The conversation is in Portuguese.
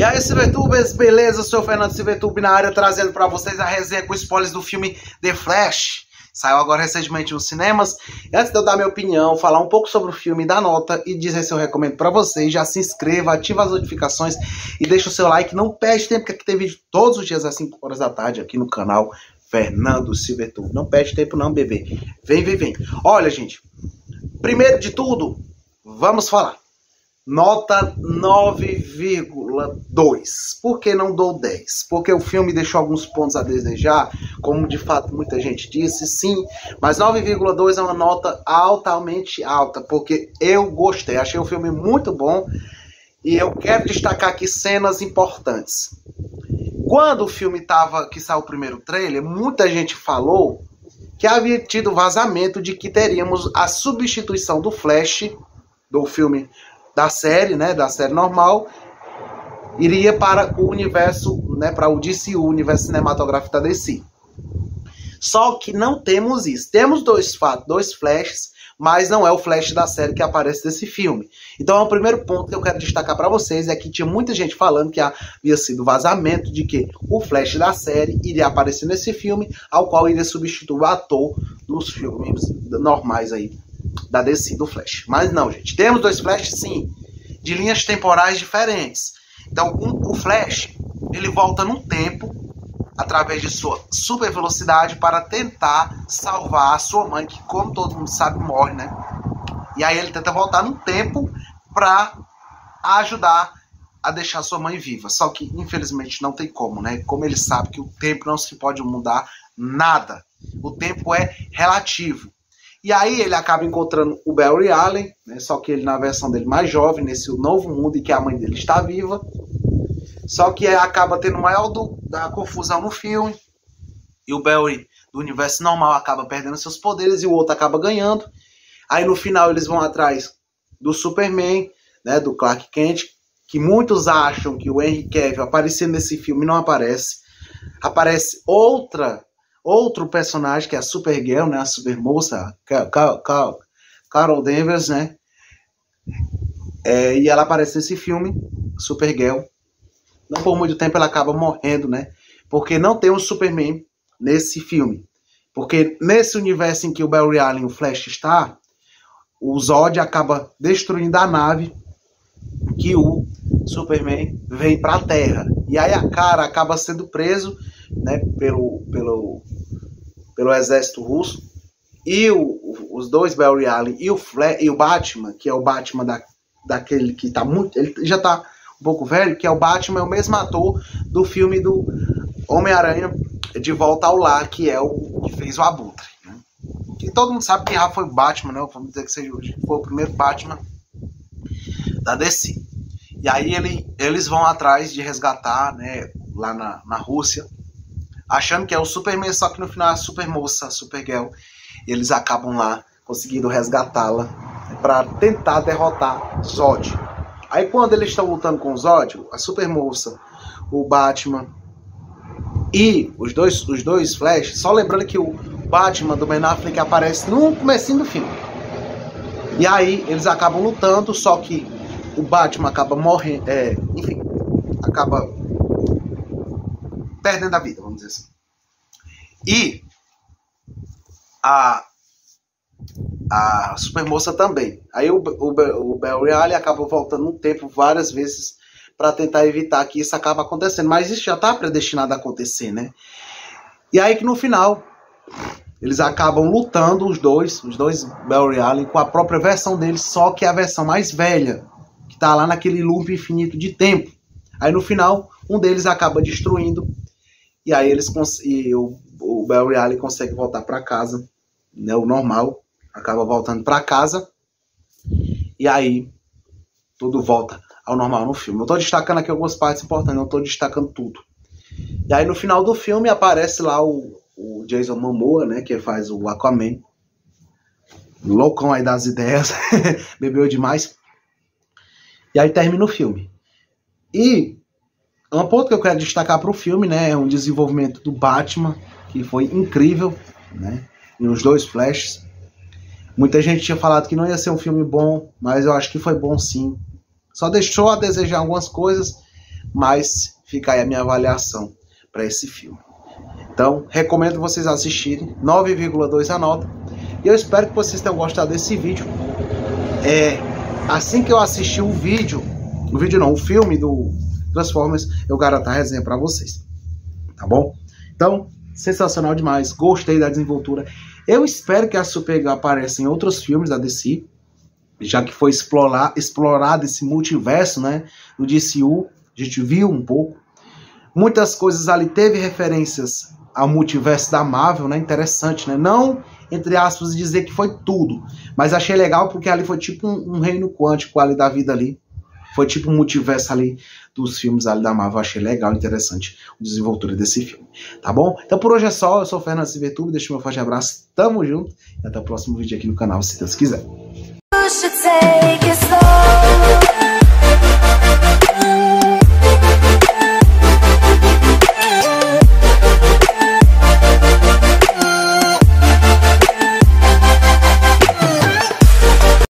E aí, Civetubers, beleza? Eu sou o Fernando Civetube na área, trazendo para vocês a resenha com spoilers do filme The Flash. Saiu agora recentemente nos cinemas. E antes de eu dar minha opinião, falar um pouco sobre o filme, dar nota e dizer se eu recomendo para vocês, já se inscreva, ativa as notificações e deixa o seu like. Não perde tempo, porque aqui tem vídeo todos os dias às 5 horas da tarde aqui no canal Fernando Civetube. Não perde tempo não, bebê. Vem. Olha, gente, primeiro de tudo, vamos falar. Nota 9,2. Por que não dou 10? Porque o filme deixou alguns pontos a desejar, como de fato muita gente disse, sim. Mas 9,2 é uma nota altamente alta, porque eu gostei. Achei o filme muito bom e eu quero destacar aqui cenas importantes. Quando o filme que saiu o primeiro trailer, muita gente falou que havia tido vazamento de que teríamos a substituição do Flash, do filme da série, né, da série normal, iria para o universo, né, para o DCU, o universo cinematográfico da DC. Só que não temos isso. Temos dois Flashes, mas não é o Flash da série que aparece nesse filme. Então é o primeiro ponto que eu quero destacar para vocês, é que tinha muita gente falando que havia sido vazamento de que o Flash da série iria aparecer nesse filme, ao qual iria substituir o ator dos filmes normais aí da DC, do Flash. Mas não, gente, temos dois Flash, sim, de linhas temporais diferentes. Então o Flash, ele volta no tempo através de sua super velocidade para tentar salvar a sua mãe, que, como todo mundo sabe, morre, né? E aí ele tenta voltar no tempo para ajudar a deixar sua mãe viva. Só que infelizmente não tem como, né? Como ele sabe que o tempo não se pode mudar nada. O tempo é relativo. E aí ele acaba encontrando o Barry Allen, né? Só que ele na versão dele mais jovem, nesse novo mundo em que a mãe dele está viva. Só que acaba tendo maior da confusão no filme. E o Barry do universo normal acaba perdendo seus poderes e o outro acaba ganhando. Aí no final eles vão atrás do Superman, né? Do Clark Kent, que muitos acham que o Henry Cavill aparecendo nesse filme não aparece. Aparece outro personagem, que é a Supergirl, né, a Supermoça, Carol Danvers, né, e ela aparece nesse filme, Supergirl. Não por muito tempo ela acaba morrendo, né, porque não tem um Superman nesse filme. Porque nesse universo em que o Barry Allen e o Flash está, o Zod acaba destruindo a nave que o Superman vem para a Terra. E aí a cara acaba sendo preso, né, pelo exército russo, e os dois, Barry Allen e o Batman, que é o Batman daquele que tá muito, ele já tá um pouco velho, que é o Batman, é o mesmo ator do filme do Homem-Aranha de Volta ao Lar, que é o que fez o Abutre, né? E todo mundo sabe que já foi o Batman, né? Vamos dizer que seja hoje, foi o primeiro Batman da DC. E aí eles vão atrás de resgatar, né, lá na Rússia, achando que é o Superman, só que no final é a Supermoça, a Supergirl. E eles acabam lá conseguindo resgatá-la, né, para tentar derrotar Zod. Aí quando eles estão lutando com o Zod, a Supermoça, o Batman e os dois Flash, só lembrando que o Batman do Ben Affleck aparece no comecinho do filme. E aí eles acabam lutando, só que o Batman acaba morrendo, enfim, acaba perdendo a vida, vamos dizer assim. E a Supermoça também. Aí o Barry Allen acaba voltando no tempo várias vezes para tentar evitar que isso acabe acontecendo. Mas isso já está predestinado a acontecer, né? E aí que no final eles acabam lutando, os dois Barry Allen, com a própria versão deles, só que a versão mais velha, que tá lá naquele loop infinito de tempo. Aí no final, um deles acaba destruindo, e aí o Barry Allen consegue voltar para casa, né, o normal, acaba voltando para casa, e aí tudo volta ao normal no filme. Eu tô destacando aqui algumas partes importantes, não tô destacando tudo. E aí no final do filme aparece lá o Jason Momoa, né, que faz o Aquaman, loucão aí das ideias, bebeu demais. E aí termina o filme. E um ponto que eu quero destacar para o filme, né, é um desenvolvimento do Batman, que foi incrível, né, e os dois Flashes. Muita gente tinha falado que não ia ser um filme bom, mas eu acho que foi bom sim. Só deixou a desejar algumas coisas, mas fica aí a minha avaliação para esse filme. Então, recomendo vocês assistirem, 9,2 a nota. E eu espero que vocês tenham gostado desse vídeo. Assim que eu assistir o filme do Transformers, eu garanto a resenha para vocês. Tá bom? Então, sensacional demais. Gostei da desenvoltura. Eu espero que a Supergirl apareça em outros filmes da DC, já que foi explorado esse multiverso, né, do DCU. A gente viu um pouco. Muitas coisas ali teve referências ao multiverso da Marvel, né? Interessante, né? Não, entre aspas, dizer que foi tudo, mas achei legal porque ali foi tipo um reino quântico ali da vida ali. Foi tipo um multiverso ali dos filmes ali da Marvel. Achei legal, interessante a desenvoltura desse filme. Tá bom? Então por hoje é só. Eu sou o Fernando Civertudo. Deixa meu forte abraço. Tamo junto. E até o próximo vídeo aqui no canal, se Deus quiser.